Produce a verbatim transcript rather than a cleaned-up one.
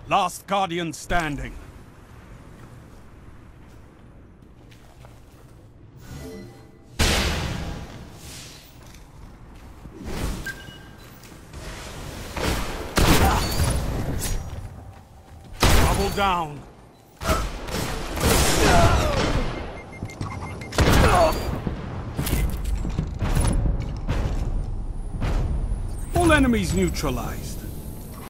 Last Guardian standing. Double down. All enemies neutralized.